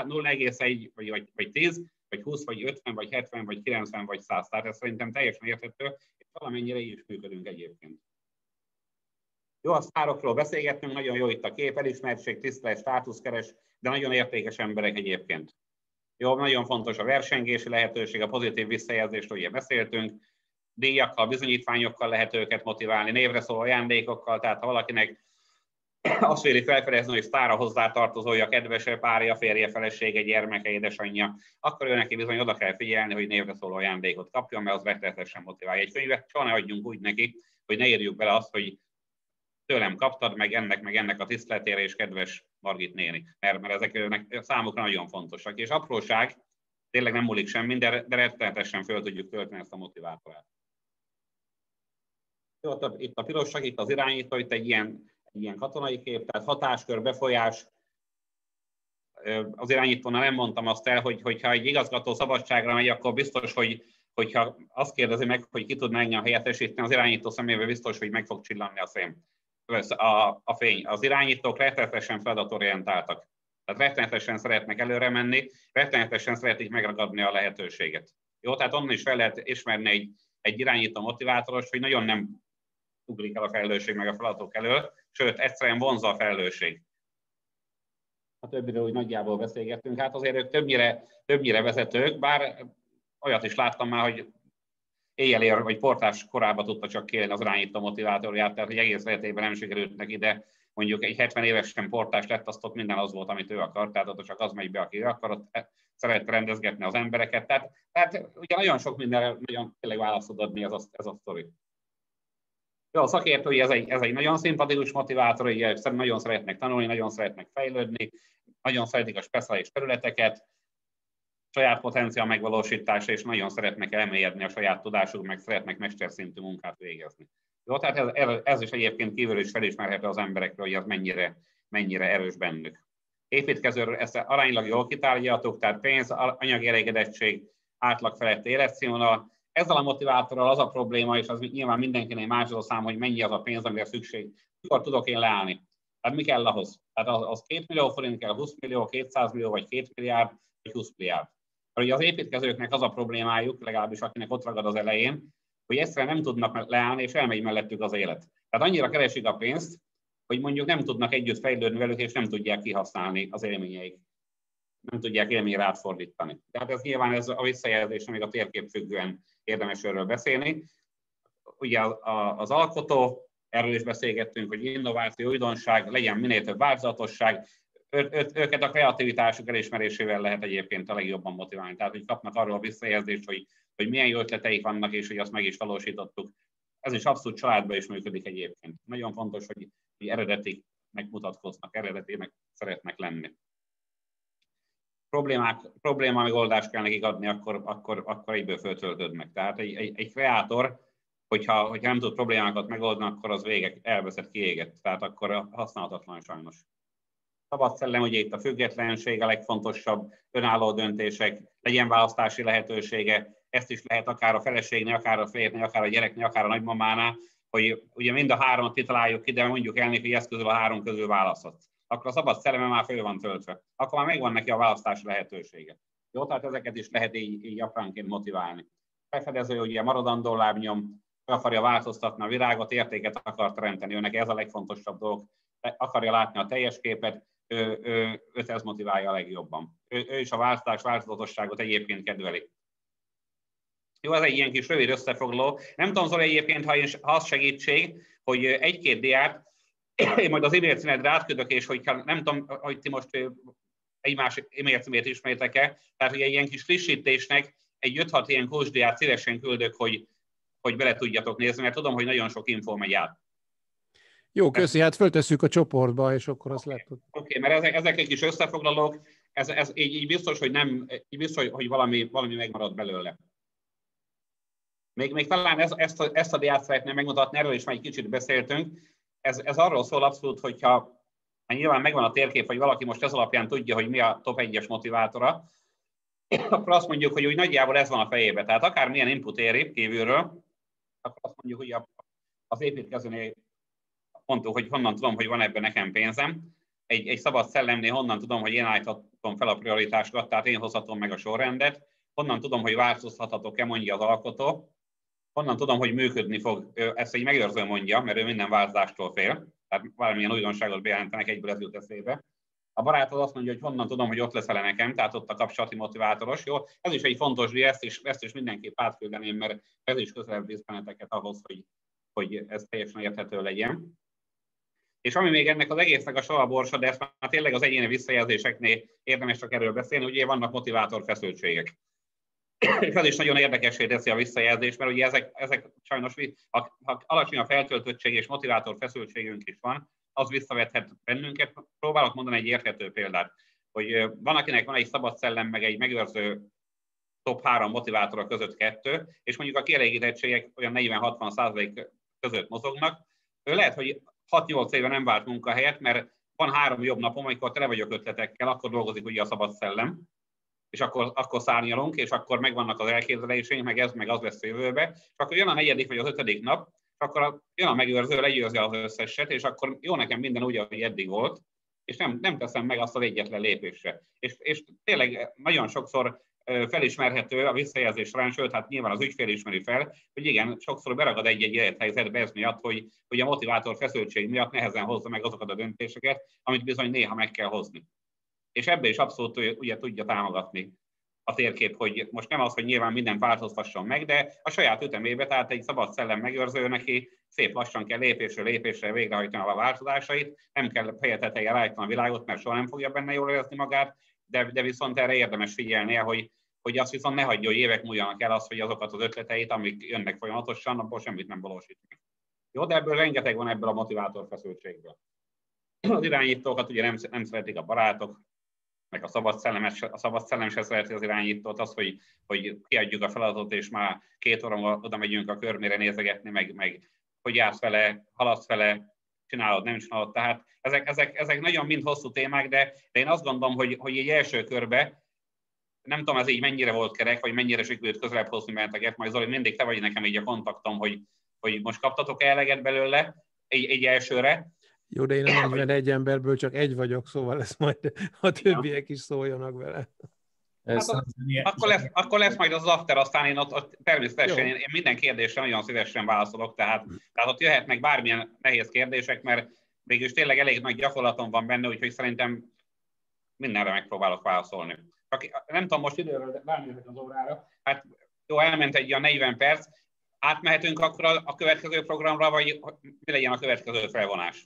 0,1 vagy 10, vagy 20, vagy 50, vagy 70, vagy 90, vagy 100. Tehát ez szerintem teljesen érthető, és valamennyire így is működünk egyébként. Jó, a sztárokról beszélgettünk, nagyon jó itt a kép, elismertség, tisztelet, státuszkeres, de nagyon értékes emberek egyébként. Jó, nagyon fontos a versengési lehetőség, a pozitív visszajelzést, ugye beszéltünk, díjakkal, bizonyítványokkal lehet őket motiválni, névre szóló ajándékokkal, tehát ha valakinek azt véli felfedezni, hogy sztár a hozzátartozója, kedvese, párja, férje, felesége, gyermeke, édesanyja, akkor ő neki bizony oda kell figyelni, hogy névre szóló ajándékot kapjon, mert az rettenetesen motiválja. Egy könyvet soha ne adjunk úgy neki, hogy ne írjuk bele azt, hogy tőlem kaptad, meg ennek a tiszteletére, és kedves Margit néni. Mert ezek számukra nagyon fontosak. És apróság, tényleg nem múlik semmi, de rettenetesen föl tudjuk tölteni ezt a motivátorát. Jó, itt a pirosak, itt az irányító, itt egy ilyen katonai kép, tehát hatáskör, befolyás. Az irányítónál nem mondtam azt el, hogyha egy igazgató szabadságra megy, akkor biztos, hogyha azt kérdezi meg, hogy ki tud engem helyettesíteni, az irányító szemébe biztos, hogy meg fog csillanni a fény. Az irányítók rettenetesen feladatorientáltak. Tehát rettenetesen szeretnek előre menni, rettenetesen szeretik megragadni a lehetőséget. Jó, tehát onnan is fel lehet ismerni egy irányító motivátoros, hogy nagyon nem ugrik el a felelősség meg a feladatok elől, sőt, egyszerűen vonzza a felelősség. A többiről úgy nagyjából beszélgettünk. Hát azért ők többnyire vezetők, bár olyat is láttam már, hogy éjjel vagy portás korában tudta csak kérni az irányító motivátorját, tehát hogy egész életében nem sikerült neki, de mondjuk egy 70 évesen portás lett, azt ott minden az volt, amit ő akart, tehát ott csak az megy be, aki ő akar, ott szerette rendezgetni az embereket. Tehát ugye nagyon sok mindenre nagyon tényleg választ tud adni ez a sztori. Jó, a szakértői ez egy nagyon szimpatikus motivátor, ugye nagyon szeretnek tanulni, nagyon szeretnek fejlődni, nagyon szeretik a speciális területeket, saját potenciál megvalósítása, és nagyon szeretnek elmélyedni a saját tudásuk, meg szeretnek mesterszintű munkát végezni. Jó, tehát ez is egyébként kívül is felismerhető az emberekről, hogy az mennyire erős bennük. Építkezőről ezt aránylag jól kitárgyaltuk, tehát pénz, anyagi elégedettség, átlag felett életszínvonal. Ezzel a motivátorral az a probléma, és az nyilván mindenkinek más az a szám, hogy mennyi az a pénz, amire szükség. Mikor tudok én leállni? Tehát mi kell ahhoz? Tehát az 2 millió forint kell, 20 millió, 200 millió, vagy 2 milliárd, vagy 20 milliárd. Ugye az építkezőknek az a problémájuk, legalábbis akinek ott ragad az elején, hogy egyszerűen nem tudnak leállni, és elmegy mellettük az élet. Tehát annyira keresik a pénzt, hogy mondjuk nem tudnak együtt fejlődni velük, és nem tudják kihasználni az élményeik. Nem tudják élményre átfordítani. Tehát ez nyilván ez a visszajelzés, még a térkép függően érdemes erről beszélni. Ugye az alkotó, erről is beszélgettünk, hogy innováció, újdonság, legyen minél több változatosság, őket a kreativitásuk elismerésével lehet egyébként a legjobban motiválni. Tehát, hogy kapnak arról a visszajelzést, hogy milyen jó ötleteik vannak, és hogy azt meg is valósítottuk. Ez is abszolút családban is működik egyébként. Nagyon fontos, hogy eredetiknek mutatkoznak, eredetének szeretnek lenni. Probléma megoldást kell nekik adni, akkor egyből föltöltődnek. Tehát egy kreátor, hogyha nem tud problémákat megoldani, akkor az elveszett, kiégett. Tehát akkor használhatatlan sajnos. Szabad szellem, ugye itt a függetlenség a legfontosabb, önálló döntések, legyen választási lehetősége, ezt is lehet akár a feleségnél, akár a férjnél, akár a gyereknél, akár a nagymamánál, hogy ugye mind a háromat kitaláljuk ki, de mondjuk el neki, hogy ez közül a három közül választhat. Akkor a szabad szelleme már föl van töltve. Akkor már megvan neki a választási lehetősége. Jó, tehát ezeket is lehet így apránként motiválni. Felfedező, ugye maradandó lábnyom, akarja változtatni a virágot, értéket akar teremteni, őnek ez a legfontosabb dolog, akarja látni a teljes képet, őt ez motiválja a legjobban. Ő is a változatosságot egyébként kedveli. Jó, ez egy ilyen kis rövid összefoglaló. Nem tudom, Zoli, egyébként, ha az segítség, hogy egy-két diát én majd az e-mail címedre átküldök, és hogyha nem tudom, hogy ti most egymás e-mail címét ismeritek-e, tehát hogy egy ilyen kis frissítésnek egy 5-6 ilyen kursdiát szívesen küldök, hogy bele tudjatok nézni, mert tudom, hogy nagyon sok info megy át. Jó, köszi, hát föltesszük a csoportba, és akkor azt lehet. Oké, mert ezek egy kis összefoglalók, ez így biztos, hogy nem, így biztos, hogy valami megmarad belőle. Még talán ezt a diát szeretném megmutatni, erről is már egy kicsit beszéltünk. Ez arról szól abszolút, hogyha nyilván megvan a térkép, hogy valaki most ez alapján tudja, hogy mi a top 1-es motivátora, akkor azt mondjuk, hogy úgy nagyjából ez van a fejében. Tehát akármilyen input éri kívülről, akkor azt mondjuk, hogy az építkezőnél mondtuk, hogy honnan tudom, hogy van ebben nekem pénzem. Egy szabad szellemnél honnan tudom, hogy én állíthatom fel a prioritásokat, tehát én hozhatom meg a sorrendet. Honnan tudom, hogy változtathatok-e, mondja az alkotó. Honnan tudom, hogy működni fog. Ezt egy megőrző mondja, mert ő minden változástól fél. Tehát valamilyen újdonságot bejelentenek, egyből ez jut eszébe. A barátod azt mondja, hogy honnan tudom, hogy ott leszel nekem, tehát ott a kapcsolati motivátoros. Jó, ez is egy fontos díj, ezt is mindenképp átküldeném, mert ez is közelebb visz benneteket ahhoz, hogy ez teljesen érthető legyen. És ami még ennek az egésznek a savaborsa, de ezt már tényleg az egyéni visszajelzéseknél érdemes csak erről beszélni, ugye vannak motivátor feszültségek. És ez is nagyon érdekessé teszi a visszajelzést, mert ugye ezek sajnos, ha alacsony a feltöltöttség és motivátor feszültségünk is van, az visszavethet bennünket. Próbálok mondani egy érthető példát, hogy van, akinek van egy szabad szellem, meg egy megőrző top 3 motivátora között 2, és mondjuk a kielégítettségek olyan 40-60% között mozognak. Ő lehet, hogy 6-8 éve nem vált munkahelyet, mert van 3 jobb napom, amikor tele vagyok ötletekkel, akkor dolgozik ugye a szabad szellem, és akkor szárnyalunk, és akkor megvannak az elképzeléseink, meg az lesz jövőbe, és akkor jön a 4. vagy az 5. nap, és akkor jön a megőrző, legyőzi az összeset, és akkor jó, nekem minden úgy, ahogy eddig volt, és nem teszem meg azt az egyetlen lépésre. És tényleg nagyon sokszor felismerhető a visszajelzés során, sőt, hát nyilván az ügyfél ismeri fel, hogy igen, sokszor beragad egy-egy élethelyzetbe ez miatt, hogy a motivátor feszültség miatt nehezen hozza meg azokat a döntéseket, amit bizony néha meg kell hozni. És ebbe is abszolút ugye tudja támogatni a térkép, hogy most nem az, hogy nyilván mindent változtasson meg, de a saját ütemébe, tehát egy szabad szellem megőrző neki szép lassan kell lépésről lépésre végrehajtani a változásait, nem kell feje tetejére állítani a világot, mert soha nem fogja benne jól érezni magát, de viszont erre érdemes figyelnie, hogy azt viszont ne hagyja, hogy évek múljanak el az, hogy azokat az ötleteit, amik jönnek folyamatosan, abból semmit nem valósít meg. Jó, de ebből rengeteg van ebből a motivátor feszültségből. Az irányítókat ugye nem szeretik a barátok, meg a szabad szellem se szereti az irányítót, az, hogy kiadjuk a feladatot, és már 2 óra oda megyünk a körmére nézegetni, meg hogy jársz vele, haladsz vele, csinálod, nem csinálod. Tehát ezek nagyon mind hosszú témák, de én azt gondolom, hogy egy első körbe, nem tudom, ez így mennyire volt kerek, vagy mennyire sikerült közelebb hozni benneteket, majd Zoli, mindig te vagy nekem így a kontaktom, hogy most kaptatok eleget belőle egy elsőre. Jó, de én a 41 emberből csak egy vagyok, szóval ezt majd a többiek is szóljanak vele. Hát akkor lesz majd az after, aztán én ott természetesen én minden kérdésre nagyon szívesen válaszolok, tehát ott jöhetnek bármilyen nehéz kérdések, mert mégis tényleg elég nagy gyakorlatom van benne, úgyhogy szerintem mindenre megpróbálok válaszolni. Nem tudom, most időről ránézek az órára, hát jó, elment egy olyan 40 perc, átmehetünk akkor a következő programra, vagy mi legyen a következő felvonás?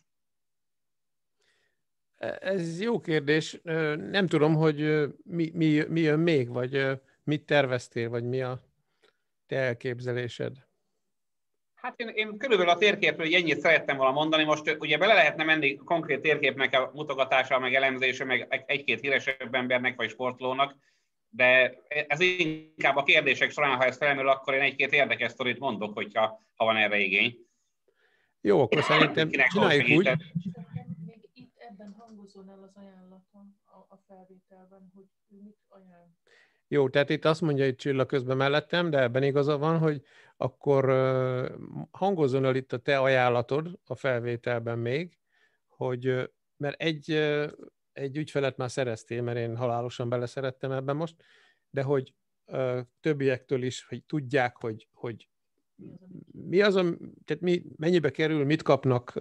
Ez jó kérdés. Nem tudom, hogy mi jön még, vagy mit terveztél, vagy mi a te elképzelésed? Hát én körülbelül a térképről ennyit szerettem volna mondani. Most ugye bele lehetne menni konkrét térképnek a mutogatása, meg elemzése, meg egy-két híresebb embernek, vagy sportolónak, de ez inkább a kérdések során, ha ez felmerül, akkor én egy-két érdekes sztorit mondok, hogyha van erre igény. Jó, akkor szerintem csináljuk úgy. Még itt ebben hangozzon el az ajánlatom a felvételben, hogy mit ajánl. Jó, tehát itt azt mondja, hogy Csilla közben mellettem, de ebben igaza van, hogy akkor hangozzon el itt a te ajánlatod a felvételben még, hogy mert egy ügyfelet már szereztél, mert én halálosan beleszerettem ebben most, de hogy többiektől is, hogy tudják, hogy mi az, tehát mennyibe kerül, mit kapnak,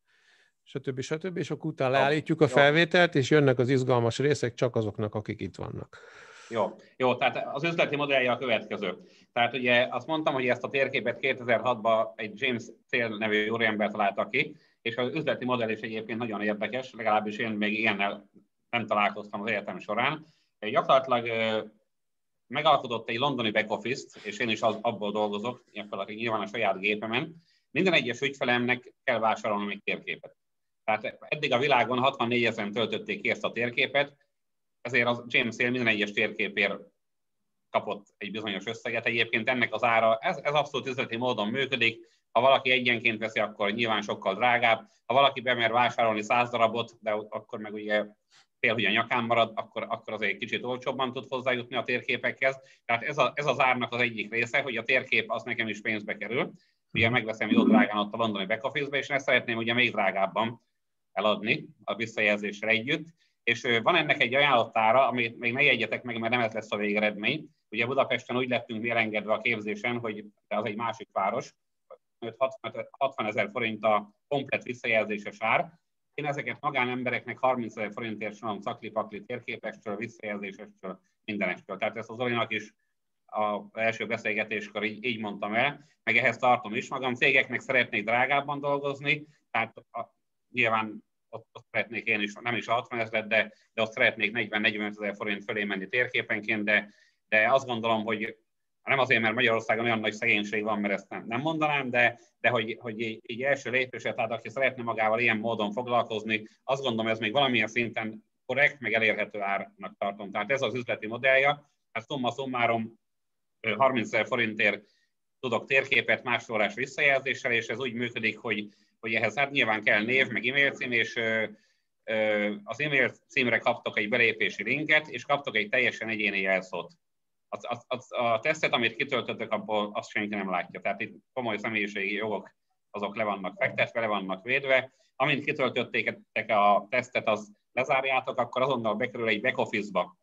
stb. És akkor utána leállítjuk a felvételt, és jönnek az izgalmas részek csak azoknak, akik itt vannak. Jó, tehát az üzleti modellje a következő. Tehát ugye azt mondtam, hogy ezt a térképet 2006-ban egy James Thiel nevű úriember találta ki, és az üzleti modell is egyébként nagyon érdekes, legalábbis én még ilyennel nem találkoztam az életem során. Gyakorlatilag megalkotott egy londoni back office-t, és én is abból dolgozok, nyilván a saját gépemen. Minden egyes ügyfelemnek kell vásárolni egy térképet. Tehát eddig a világon 64 000-en töltötték ki ezt a térképet, ezért az James Thiel minden egyes térképért kapott egy bizonyos összeget. Egyébként ennek az ára, ez abszolút üzleti módon működik. Ha valaki egyenként veszi, akkor nyilván sokkal drágább. Ha valaki bemer vásárolni 100 darabot, de akkor meg ugye fél, hogy a nyakán marad, akkor azért egy kicsit olcsóbban tud hozzájutni a térképekhez. Tehát ez az árnak az egyik része, hogy a térkép az nekem is pénzbe kerül. Ugye megveszem jó drágán ott a londoni back office-be, és ezt szeretném ugye még drágábban eladni a visszajelzéssel együtt. És van ennek egy ajánlott ára, amit még ne jegyetek meg, mert nem ez lesz a végeredmény. Ugye Budapesten úgy lettünk mi elengedve a képzésen, hogy az egy másik város, 60 000 forint a komplet visszajelzéses ár. Én ezeket magánembereknek 30 000 forintért csinálom szakli-pakli térképestől, visszajelzésestől, mindenestől. Tehát ezt az Zolinak is az első beszélgetéskor így mondtam el, meg ehhez tartom is magam. Cégeknek szeretnék drágábban dolgozni, tehát nyilván ott szeretnék én is, nem is a 60 000, de ott szeretnék 40-45 000 forint fölé menni térképenként, de azt gondolom, hogy nem azért, mert Magyarországon olyan nagy szegénység van, mert ezt nem mondanám, de hogy egy első lépésre, tehát aki szeretne magával ilyen módon foglalkozni, azt gondolom, ez még valamilyen szinten korrekt, meg elérhető árnak tartom. Tehát ez az üzleti modellja, hát szumma summarum 30 000 forintért tudok térképet másodlagos visszajelzéssel, és ez úgy működik, hogy ehhez hát nyilván kell név, meg e-mail cím, és az e-mail címre kaptok egy belépési linket, és kaptok egy teljesen egyéni jelszót. A tesztet, amit kitöltöttek, abból azt senki nem látja. Tehát itt komoly személyiségi jogok, azok le vannak fektetve, le vannak védve. Amint kitöltötték a tesztet, az lezárjátok, akkor azonnal bekerül egy back office-ba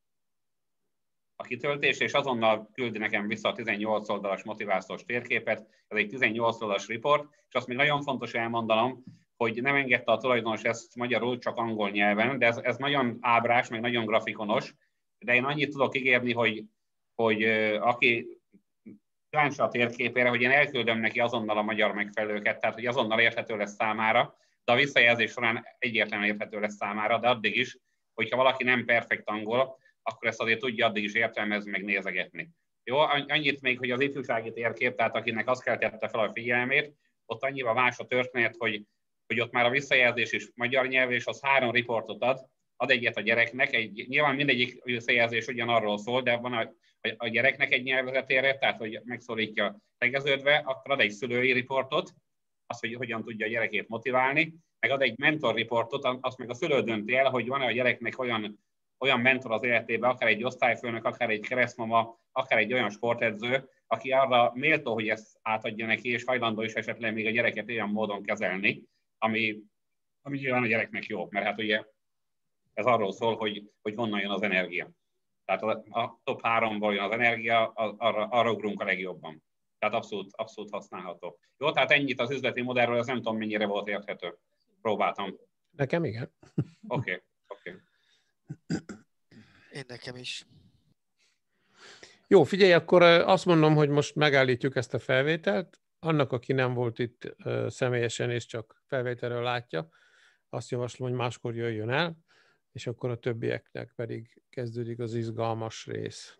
a kitöltés, és azonnal küldi nekem vissza a 18 oldalas motivációs térképet. Ez egy 18 oldalas report, és azt még nagyon fontos elmondanom, hogy nem engedte a tulajdonos ezt magyarul, csak angol nyelven, de ez nagyon ábrás, meg nagyon grafikonos, de én annyit tudok ígérni, hogy aki kíváncsi a térképére, hogy én elküldöm neki azonnal a magyar megfelelőket, tehát hogy azonnal érthető lesz számára, de a visszajelzés során egyértelműen érthető lesz számára, de addig is, hogyha valaki nem perfekt angol, akkor ezt azért tudja addig is értelmezni, meg nézegetni. Jó, annyit még, hogy az ifjúsági térkép, tehát akinek azt keltette fel a figyelmét, ott annyiban más a történet, hogy ott már a visszajelzés is magyar nyelv, és az 3 riportot ad egyet a gyereknek. Nyilván mindegyik visszajelzés ugyanarról szól, de van a gyereknek egy nyelvezetére, tehát hogy megszólítja tegeződve, akkor ad egy szülői riportot, azt, hogy hogyan tudja a gyerekét motiválni, meg ad egy mentor riportot, azt meg a szülő dönti el, hogy van-e a gyereknek olyan mentor az életében, akár egy osztályfőnök, akár egy keresztmama, akár egy olyan sportedző, aki arra méltó, hogy ezt átadja neki, és hajlandó is esetleg még a gyereket olyan módon kezelni, ami nyilván a gyereknek jó, mert hát ugye ez arról szól, hogy honnan jön az energia. Tehát a top 3-ból jön az energia, arra ugrunk a legjobban. Tehát abszolút használható. Jó, tehát ennyit az üzleti modellről, ez nem tudom mennyire volt érthető. Próbáltam. Nekem igen. Oké. Én nekem is. Jó, figyelj, akkor azt mondom, hogy most megállítjuk ezt a felvételt. Annak, aki nem volt itt személyesen és csak felvételről látja, azt javaslom, hogy máskor jöjjön el, és akkor a többieknek pedig kezdődik az izgalmas rész.